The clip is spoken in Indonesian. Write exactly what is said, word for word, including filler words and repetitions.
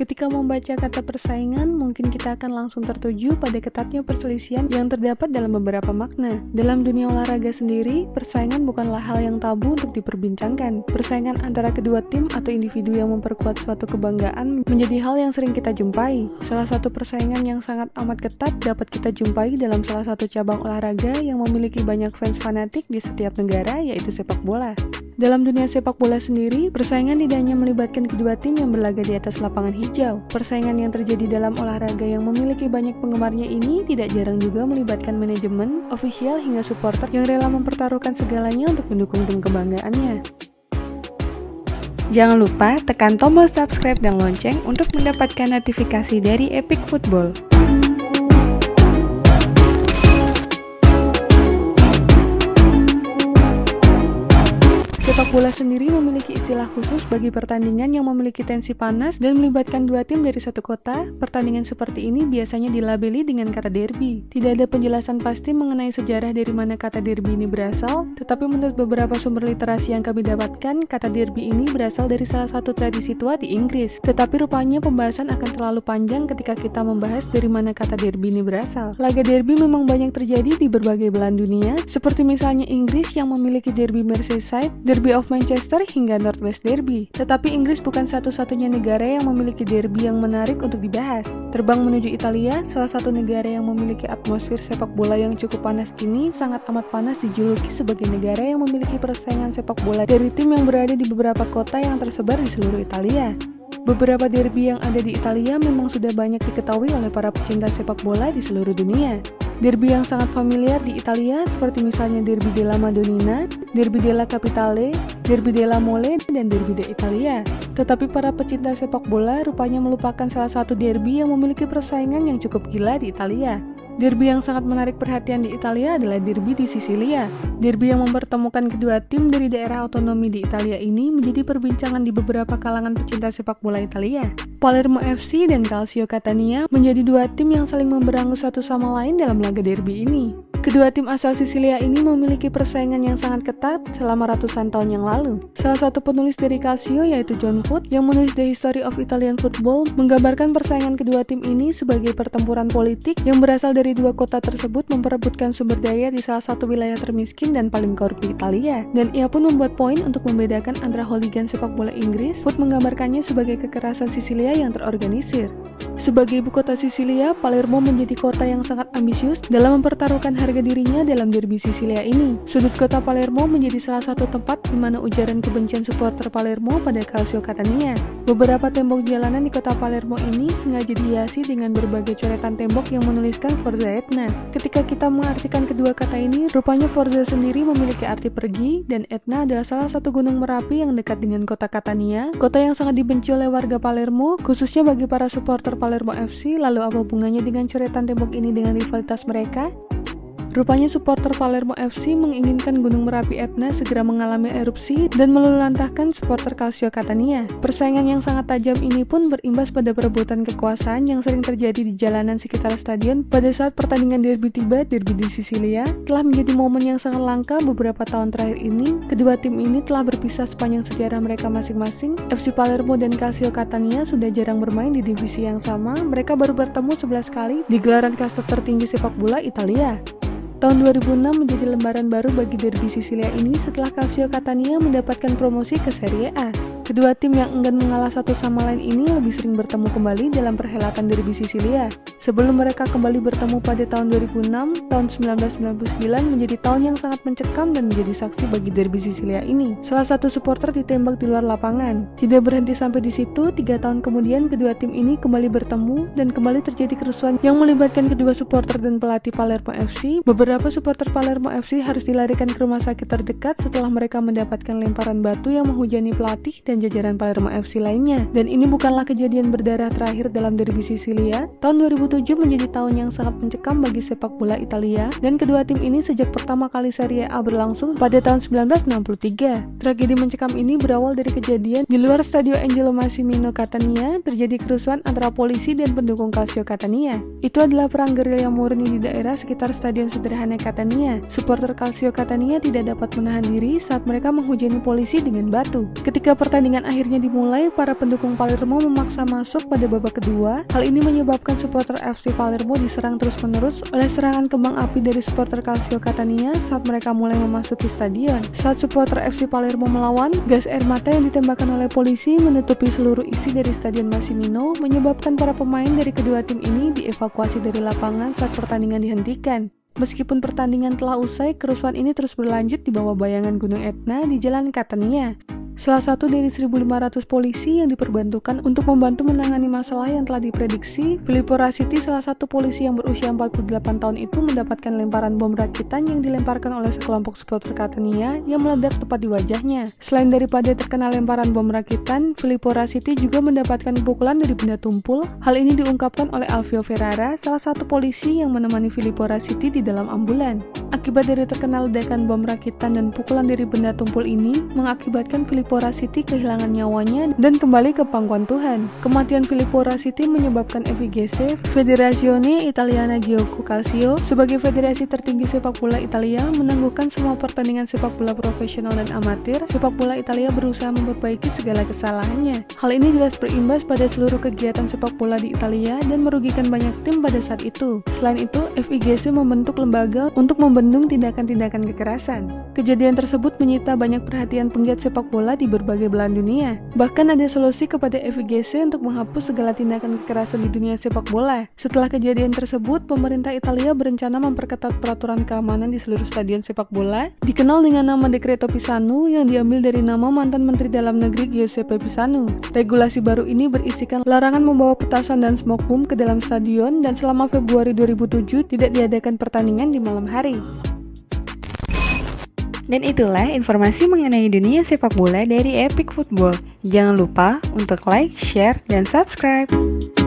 Ketika membaca kata persaingan, mungkin kita akan langsung tertuju pada ketatnya perselisihan yang terdapat dalam beberapa makna. Dalam dunia olahraga sendiri, persaingan bukanlah hal yang tabu untuk diperbincangkan. Persaingan antara kedua tim atau individu yang memperkuat suatu kebanggaan menjadi hal yang sering kita jumpai. Salah satu persaingan yang sangat amat ketat dapat kita jumpai dalam salah satu cabang olahraga yang memiliki banyak fans fanatik di setiap negara, yaitu sepak bola. Dalam dunia sepak bola sendiri, persaingan tidak hanya melibatkan kedua tim yang berlaga di atas lapangan hijau. Persaingan yang terjadi dalam olahraga yang memiliki banyak penggemarnya ini tidak jarang juga melibatkan manajemen, ofisial, hingga supporter yang rela mempertaruhkan segalanya untuk mendukung tim kebanggaannya. Jangan lupa tekan tombol subscribe dan lonceng untuk mendapatkan notifikasi dari Epic Football. Sepak bola sendiri memiliki istilah khusus bagi pertandingan yang memiliki tensi panas dan melibatkan dua tim dari satu kota. Pertandingan seperti ini biasanya dilabeli dengan kata derby. Tidak ada penjelasan pasti mengenai sejarah dari mana kata derby ini berasal, tetapi menurut beberapa sumber literasi yang kami dapatkan, kata derby ini berasal dari salah satu tradisi tua di Inggris. Tetapi rupanya pembahasan akan terlalu panjang ketika kita membahas dari mana kata derby ini berasal. Laga derby memang banyak terjadi di berbagai belahan dunia, seperti misalnya Inggris yang memiliki derby Merseyside, derby of Manchester, hingga Northwest Derby. Tetapi Inggris bukan satu-satunya negara yang memiliki derby yang menarik untuk dibahas. Terbang menuju Italia, salah satu negara yang memiliki atmosfer sepak bola yang cukup panas ini sangat amat panas dijuluki sebagai negara yang memiliki persaingan sepak bola dari tim yang berada di beberapa kota yang tersebar di seluruh Italia. Beberapa derby yang ada di Italia memang sudah banyak diketahui oleh para pecinta sepak bola di seluruh dunia. Derby yang sangat familiar di Italia seperti misalnya Derby della Madonnina, Derby della Capitale, Derby della Mole, dan Derby d'Italia. Tetapi para pecinta sepak bola rupanya melupakan salah satu derby yang memiliki persaingan yang cukup gila di Italia. Derby yang sangat menarik perhatian di Italia adalah derby di Sisilia. Derby yang mempertemukan kedua tim dari daerah otonomi di Italia ini menjadi perbincangan di beberapa kalangan pecinta sepak bola Italia. Palermo F C dan Calcio Catania menjadi dua tim yang saling memberangus satu sama lain dalam laga derby ini. Kedua tim asal Sisilia ini memiliki persaingan yang sangat ketat selama ratusan tahun yang lalu. Salah satu penulis dari Calcio, yaitu John Foot, yang menulis The History of Italian Football, menggambarkan persaingan kedua tim ini sebagai pertempuran politik yang berasal dari dua kota tersebut memperebutkan sumber daya di salah satu wilayah termiskin dan paling korup di Italia. Dan ia pun membuat poin untuk membedakan antara hooligan sepak bola Inggris. Foot menggambarkannya sebagai kekerasan Sisilia yang terorganisir. Sebagai ibu kota Sisilia, Palermo menjadi kota yang sangat ambisius dalam mempertaruhkan harga dirinya dalam derby Sisilia ini. Sudut kota Palermo menjadi salah satu tempat di mana ujaran kebencian supporter Palermo pada Calcio Catania. Beberapa tembok jalanan di kota Palermo ini sengaja dihiasi dengan berbagai coretan tembok yang menuliskan Forza Etna. Ketika kita mengartikan kedua kata ini, rupanya Forza sendiri memiliki arti pergi, dan Etna adalah salah satu gunung Merapi yang dekat dengan kota Catania, kota yang sangat dibenci oleh warga Palermo, khususnya bagi para supporter Palermo F C. Lalu apa hubungannya dengan coretan tembok ini dengan rivalitas mereka? Rupanya supporter Palermo F C menginginkan Gunung Merapi Etna segera mengalami erupsi dan meluluhlantahkan supporter Calcio Catania. Persaingan yang sangat tajam ini pun berimbas pada perebutan kekuasaan yang sering terjadi di jalanan sekitar stadion pada saat pertandingan derby tiba. Derby di Sisilia telah menjadi momen yang sangat langka beberapa tahun terakhir ini. Kedua tim ini telah berpisah sepanjang sejarah mereka masing-masing. F C Palermo dan Calcio Catania sudah jarang bermain di divisi yang sama. Mereka baru bertemu sebelas kali di gelaran kasta tertinggi sepak bola Italia. Tahun dua ribu enam menjadi lembaran baru bagi derby Sisilia ini setelah Calcio Catania mendapatkan promosi ke Serie A. Kedua tim yang enggan mengalah satu sama lain ini lebih sering bertemu kembali dalam perhelatan derby Sisilia. Sebelum mereka kembali bertemu pada tahun dua ribu enam, tahun seribu sembilan ratus sembilan puluh sembilan menjadi tahun yang sangat mencekam dan menjadi saksi bagi derby Sisilia ini. Salah satu supporter ditembak di luar lapangan. Tidak berhenti sampai di situ, tiga tahun kemudian kedua tim ini kembali bertemu dan kembali terjadi kerusuhan yang melibatkan kedua supporter dan pelatih Palermo F C. Beberapa supporter Palermo F C harus dilarikan ke rumah sakit terdekat setelah mereka mendapatkan lemparan batu yang menghujani pelatih dan jajaran Palermo F C lainnya. Dan ini bukanlah kejadian berdarah terakhir dalam derby Sisilia. Tahun dua ribu tujuh menjadi tahun yang sangat mencekam bagi sepak bola Italia, dan kedua tim ini sejak pertama kali Serie A berlangsung pada tahun seribu sembilan ratus enam puluh tiga. Tragedi mencekam ini berawal dari kejadian di luar Stadio Angelo Massimino Catania. Terjadi kerusuhan antara polisi dan pendukung Calcio Catania. Itu adalah perang gerilya murni di daerah sekitar stadion sederhana Catania. Supporter Calcio Catania tidak dapat menahan diri saat mereka menghujani polisi dengan batu. Ketika pertandingan pertandingan akhirnya dimulai, para pendukung Palermo memaksa masuk pada babak kedua. Hal ini menyebabkan supporter F C Palermo diserang terus-menerus oleh serangan kembang api dari supporter Calcio Catania saat mereka mulai memasuki stadion. Saat supporter F C Palermo melawan, gas air mata yang ditembakkan oleh polisi menutupi seluruh isi dari Stadion Massimino, menyebabkan para pemain dari kedua tim ini dievakuasi dari lapangan saat pertandingan dihentikan. Meskipun pertandingan telah usai, kerusuhan ini terus berlanjut di bawah bayangan Gunung Etna di Jalan Catania. Salah satu dari seribu lima ratus polisi yang diperbantukan untuk membantu menangani masalah yang telah diprediksi, Filippo Rassiti, salah satu polisi yang berusia empat puluh delapan tahun itu, mendapatkan lemparan bom rakitan yang dilemparkan oleh sekelompok supporter Catania yang meledak tepat di wajahnya. Selain daripada terkena lemparan bom rakitan, Filippo Rassiti juga mendapatkan pukulan dari benda tumpul. Hal ini diungkapkan oleh Alvio Ferrara, salah satu polisi yang menemani Filippo Rassiti di dalam ambulan. Akibat dari terkena ledakan bom rakitan dan pukulan dari benda tumpul ini, mengakibatkan Filippo Rassiti kehilangan nyawanya dan kembali ke pangkuan Tuhan. Kematian Filippo Rassiti menyebabkan F I G C, Federazione Italiana Gioco Calcio, sebagai federasi tertinggi sepak bola Italia, menangguhkan semua pertandingan sepak bola profesional dan amatir. Sepak bola Italia berusaha memperbaiki segala kesalahannya. Hal ini jelas berimbas pada seluruh kegiatan sepak bola di Italia dan merugikan banyak tim pada saat itu. Selain itu, F I G C membentuk lembaga untuk membendung tindakan-tindakan kekerasan. Kejadian tersebut menyita banyak perhatian penggiat sepak bola di berbagai belahan dunia. Bahkan ada solusi kepada F I G C untuk menghapus segala tindakan kekerasan di dunia sepak bola. Setelah kejadian tersebut, pemerintah Italia berencana memperketat peraturan keamanan di seluruh stadion sepak bola, dikenal dengan nama Decreto Pisanu yang diambil dari nama mantan Menteri Dalam Negeri Giuseppe Pisanu. Regulasi baru ini berisikan larangan membawa petasan dan smoke bomb ke dalam stadion, dan selama Februari dua ribu tujuh tidak diadakan pertandingan di malam hari. Dan itulah informasi mengenai dunia sepak bola dari Epic Football. Jangan lupa untuk like, share, dan subscribe.